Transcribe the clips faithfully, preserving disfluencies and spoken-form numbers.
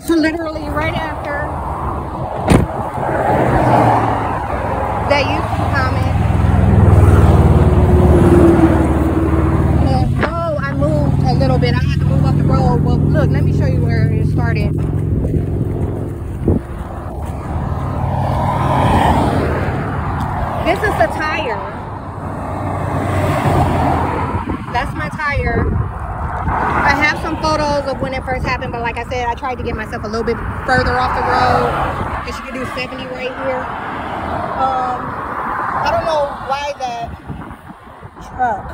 So literally right after that YouTube comment. And, oh, I moved a little bit. I had to move up the road. Well, look, let me show you where it started. This is the tire. That's my tire. I have some photos of when it first happened, but like I said, I tried to get myself a little bit further off the road. Because you can do seventy right here. Um, I don't know why that truck.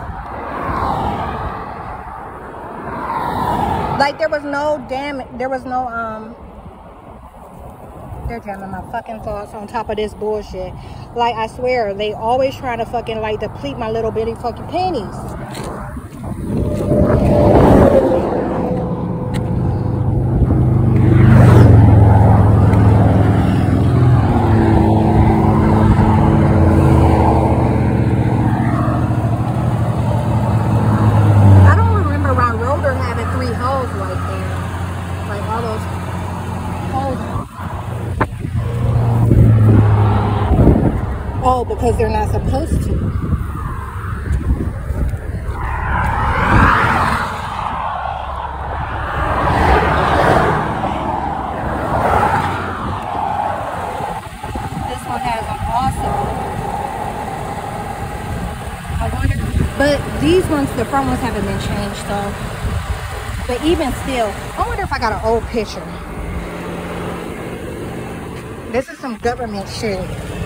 Like there was no damage. There was no um. They're jamming my fucking thoughts on top of this bullshit. Like I swear, they always trying to fucking like deplete my little bitty fucking pennies. Oh, because they're not supposed to. This one has them also. I wonder, but these ones, the front ones haven't been changed, so. But even still, I wonder if I got an old picture. This is some government shit.